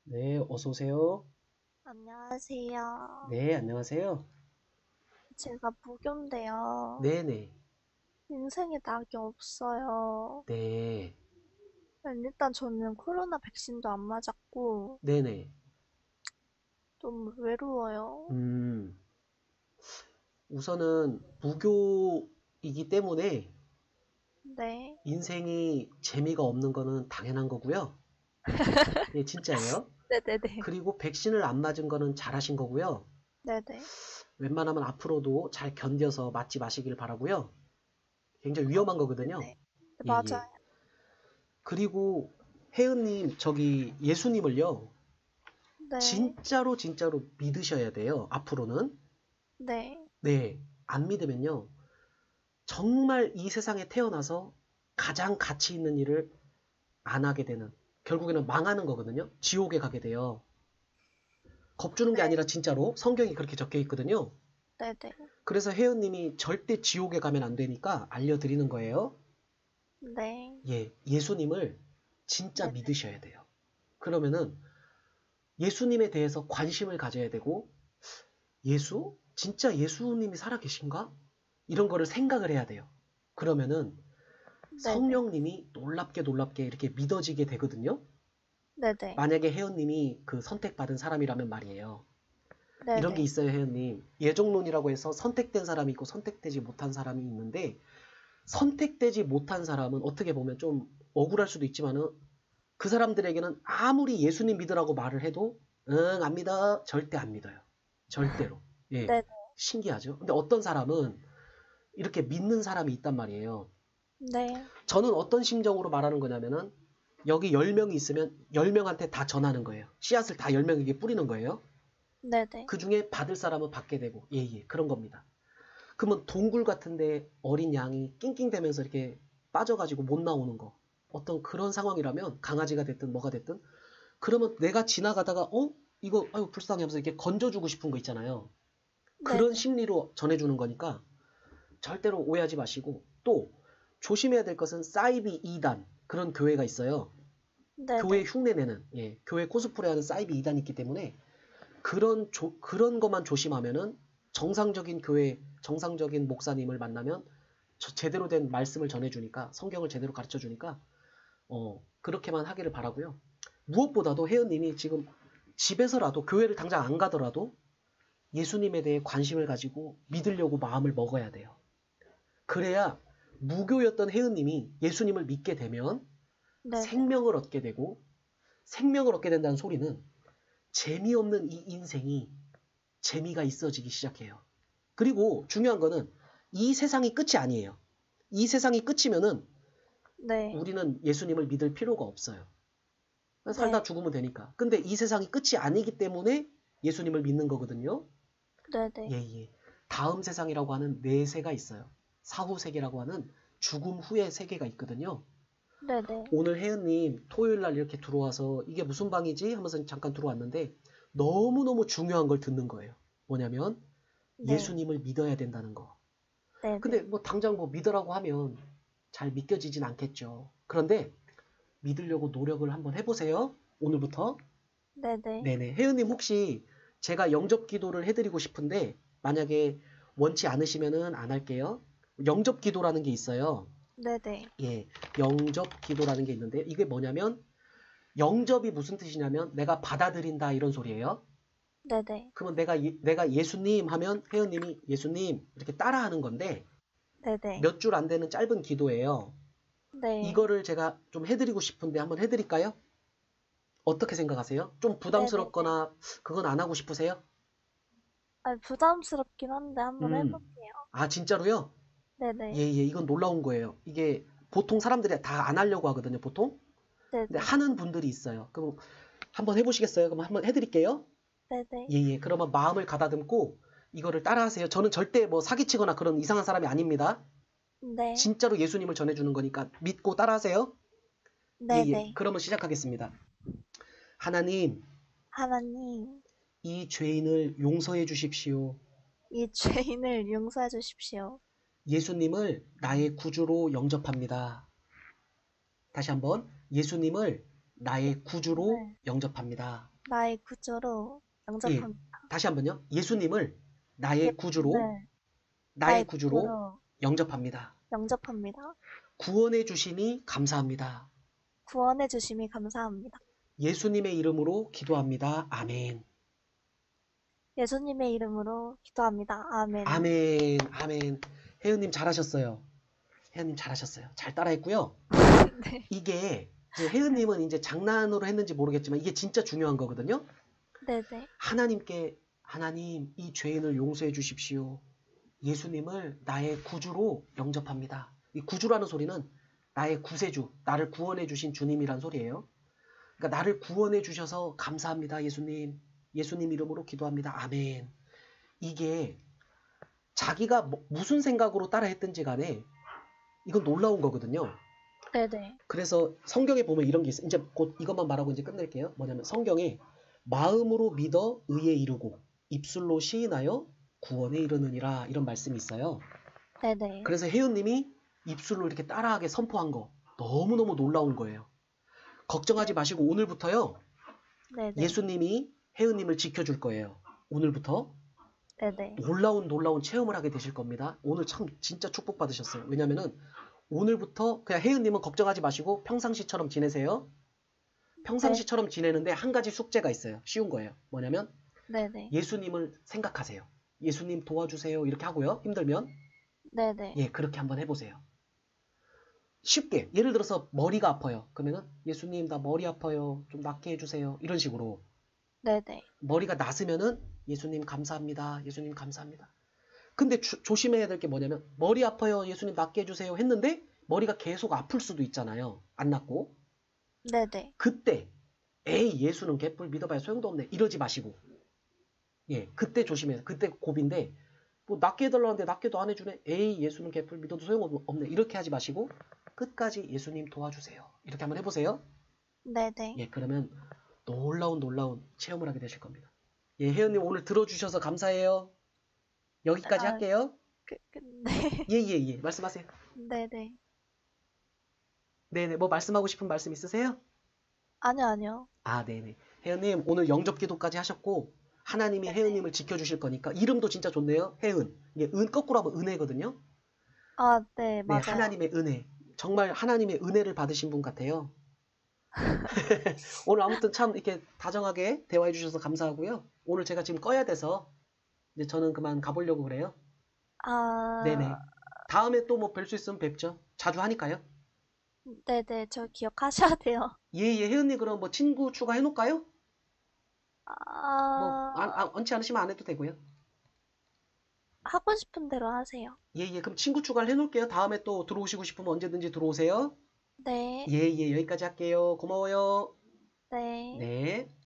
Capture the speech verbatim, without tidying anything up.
네, 어서 오세요. 안녕하세요. 네, 안녕하세요. 제가 무교인데요. 네네. 인생에 낙이 없어요. 네, 일단 저는 코로나 백신도 안 맞았고 네네. 너무 외로워요. 음, 우선은 무교이기 때문에 네, 인생이 재미가 없는 거는 당연한 거고요. 예, 진짜예요. 네네네. 그리고 백신을 안 맞은 거는 잘하신 거고요. 네네. 웬만하면 앞으로도 잘 견뎌서 맞지 마시길 바라고요. 굉장히 어, 위험한 거거든요. 네네. 네, 예, 예. 맞아요. 그리고 혜은님, 저기 예수님을요. 네, 진짜로 진짜로 믿으셔야 돼요. 앞으로는. 네, 네, 안 믿으면요. 정말 이 세상에 태어나서 가장 가치 있는 일을 안 하게 되는, 결국에는 망하는 거거든요. 지옥에 가게 돼요. 겁주는 게 아니라 진짜로 성경이 그렇게 적혀 있거든요. 네네. 그래서 혜연님이 절대 지옥에 가면 안 되니까 알려드리는 거예요. 네, 예, 예수님을 진짜 네네. 믿으셔야 돼요. 그러면은 예수님에 대해서 관심을 가져야 되고, 예수? 진짜 예수님이 살아계신가? 이런 거를 생각을 해야 돼요. 그러면은 네네. 성령님이 놀랍게 놀랍게 이렇게 믿어지게 되거든요. 네네. 만약에 혜연님이 그 선택받은 사람이라면 말이에요. 이런 게 네네. 있어요, 혜연님. 예정론이라고 해서 선택된 사람이 있고 선택되지 못한 사람이 있는데, 선택되지 못한 사람은 어떻게 보면 좀 억울할 수도 있지만은 그 사람들에게는 아무리 예수님 믿으라고 말을 해도 응, 안 믿어. 절대 안 믿어요. 절대로. 예. 네네. 신기하죠? 근데 어떤 사람은 이렇게 믿는 사람이 있단 말이에요. 네. 저는 어떤 심정으로 말하는 거냐면은 여기 열 명이 있으면 열 명한테 다 전하는 거예요. 씨앗을 다 열 명에게 뿌리는 거예요. 네네. 그 중에 받을 사람은 받게 되고, 예, 예, 그런 겁니다. 그러면 동굴 같은데 어린 양이 낑낑대면서 이렇게 빠져가지고 못 나오는 거. 어떤 그런 상황이라면 강아지가 됐든 뭐가 됐든 그러면 내가 지나가다가 어? 이거 아유 불쌍해 하면서 이렇게 건져주고 싶은 거 있잖아요. 그런 네네. 심리로 전해주는 거니까 절대로 오해하지 마시고 또 조심해야 될 것은 사이비 이단 그런 교회가 있어요. 교회 네네. 흉내내는 예, 교회 코스프레하는 사이비 이단이 있기 때문에 그런 조, 그런 것만 조심하면은 정상적인 교회 정상적인 목사님을 만나면 제대로 된 말씀을 전해주니까 성경을 제대로 가르쳐 주니까 어 그렇게만 하기를 바라고요. 무엇보다도 혜은님이 지금 집에서라도 교회를 당장 안 가더라도 예수님에 대해 관심을 가지고 믿으려고 마음을 먹어야 돼요. 그래야 무교였던 혜은님이 예수님을 믿게 되면 네네. 생명을 얻게 되고 생명을 얻게 된다는 소리는 재미없는 이 인생이 재미가 있어지기 시작해요. 그리고 중요한 거는 이 세상이 끝이 아니에요. 이 세상이 끝이면은 네. 우리는 예수님을 믿을 필요가 없어요. 살다 네. 죽으면 되니까. 근데 이 세상이 끝이 아니기 때문에 예수님을 믿는 거거든요. 예, 네네. 예. 다음 세상이라고 하는 내세가 있어요. 사후 세계라고 하는 죽음 후의 세계가 있거든요. 네네. 오늘 혜은님 토요일 날 이렇게 들어와서 이게 무슨 방이지? 하면서 잠깐 들어왔는데 너무너무 중요한 걸 듣는 거예요. 뭐냐면 네. 예수님을 믿어야 된다는 거. 근데 네네. 뭐 당장 뭐 믿으라고 하면 잘 믿겨지진 않겠죠. 그런데 믿으려고 노력을 한번 해보세요. 오늘부터. 네네. 네네. 혜은님 혹시 제가 영접 기도를 해드리고 싶은데 만약에 원치 않으시면은 안 할게요. 영접 기도라는 게 있어요. 네네. 예, 영접 기도라는 게 있는데 이게 뭐냐면 영접이 무슨 뜻이냐면 내가 받아들인다 이런 소리예요. 네네. 그러면 내가 예- 내가 예수님 하면 혜은님이 예수님 이렇게 따라하는 건데 네네. 몇 줄 안 되는 짧은 기도예요. 네. 이거를 제가 좀 해드리고 싶은데 한번 해드릴까요? 어떻게 생각하세요? 좀 네네네. 부담스럽거나 그건 안 하고 싶으세요? 아, 부담스럽긴 한데 한번 음, 해볼게요. 아 진짜로요? 예, 네네. 예, 이건 놀라운 거예요. 이게 보통 사람들이 다 안 하려고 하거든요, 보통. 근데 네네. 하는 분들이 있어요. 그럼 한번 해보시겠어요? 그럼 한번 해드릴게요. 네네. 예, 예. 그러면 마음을 가다듬고 이거를 따라하세요. 저는 절대 뭐 사기치거나 그런 이상한 사람이 아닙니다. 네. 진짜로 예수님을 전해주는 거니까 믿고 따라하세요. 예, 예. 네네. 그러면 시작하겠습니다. 하나님, 하나님, 이 죄인을 용서해 주십시오. 이 죄인을 용서해 주십시오. 예수님을 나의 구주로 영접합니다. 다시 한번 예수님을 나의 구주로 네. 영접합니다. 나의 구주로 예, 영접합니다. 다시 한번요. 예수님을 나의 예, 구주로, 네. 나의 나의 구주로 구주로 영접합니다. 영접합니다. 구원해 주시니 감사합니다. 구원해 주심이 감사합니다. 예수님의 이름으로 기도합니다. 아멘. 예수님의 이름으로 기도합니다. 아멘. 아멘. 아멘. 혜은님 잘하셨어요. 혜은님 잘하셨어요. 잘 따라했고요. 네. 이게 이제 혜은님은 이제 장난으로 했는지 모르겠지만 이게 진짜 중요한 거거든요. 네네. 하나님께 하나님 이 죄인을 용서해 주십시오. 예수님을 나의 구주로 영접합니다. 이 구주라는 소리는 나의 구세주, 나를 구원해 주신 주님이란 소리예요. 그러니까 나를 구원해 주셔서 감사합니다. 예수님. 예수님 이름으로 기도합니다. 아멘. 이게 자기가 뭐, 무슨 생각으로 따라했든지 간에 이건 놀라운 거거든요. 네네. 그래서 성경에 보면 이런 게 있어요. 이제 곧 이것만 말하고 이제 끝낼게요. 뭐냐면 성경에 마음으로 믿어 의에 이르고 입술로 시인하여 구원에 이르느니라 이런 말씀이 있어요. 네네. 그래서 혜은님이 입술로 이렇게 따라하게 선포한 거 너무너무 놀라운 거예요. 걱정하지 마시고 오늘부터요. 네네. 예수님이 혜은님을 지켜줄 거예요. 오늘부터 네네. 놀라운 놀라운 체험을 하게 되실 겁니다. 오늘 참 진짜 축복받으셨어요. 왜냐면은 오늘부터 그냥 혜은님은 걱정하지 마시고 평상시처럼 지내세요. 평상시처럼 지내는데 한 가지 숙제가 있어요. 쉬운 거예요. 뭐냐면 네네. 예수님을 생각하세요. 예수님 도와주세요. 이렇게 하고요. 힘들면 네네. 예 그렇게 한번 해보세요. 쉽게 예를 들어서 머리가 아파요. 그러면은 예수님 나 머리 아파요. 좀 낫게 해주세요. 이런 식으로 네네. 머리가 나으면은 예수님 감사합니다. 예수님 감사합니다. 근데 주- 조심해야 될 게 뭐냐면 머리 아파요. 예수님 낫게 해주세요. 했는데 머리가 계속 아플 수도 있잖아요. 안 낫고. 네네. 그때 에이 예수는 개뿔 믿어봐야 소용도 없네. 이러지 마시고 예 그때 조심해요. 그때 고비인데 뭐 낫게 해달라는데 낫게도 안 해주네. 에이 예수는 개뿔 믿어도 소용없네. 이렇게 하지 마시고 끝까지 예수님 도와주세요. 이렇게 한번 해보세요. 네네. 예 그러면 놀라운 놀라운 체험을 하게 되실 겁니다. 예 혜연님 오늘 들어주셔서 감사해요. 여기까지 아, 할게요. 그, 그, 네. 예예예 예, 예. 말씀하세요. 네네. 네네 뭐 말씀하고 싶은 말씀 있으세요? 아니요, 아니요. 아 네네 혜연님 오늘 영접 기도까지 하셨고 하나님이 네네. 혜은님을 지켜주실 거니까 이름도 진짜 좋네요. 혜은. 이게 은 거꾸로 하면 은혜거든요. 아, 네, 네, 맞아요. 하나님의 은혜. 정말 하나님의 은혜를 받으신 분 같아요. 오늘 아무튼 참 이렇게 다정하게 대화해 주셔서 감사하고요. 오늘 제가 지금 꺼야 돼서 이제 저는 그만 가보려고 그래요. 네네. 아, 다음에 또 뭐 뵐 수 있으면 뵙죠. 자주 하니까요. 네네. 저 기억하셔야 돼요. 예예 혜은님 그럼 뭐 친구 추가해 놓을까요? 뭐 아, 안, 안, 얹지 않으시면 안 해도 되고요. 하고 싶은 대로 하세요. 예예 그럼 친구 추가를 해 놓을게요. 다음에 또 들어오시고 싶으면 언제든지 들어오세요. 네, 예예 여기까지 할게요. 고마워요. 네. 네.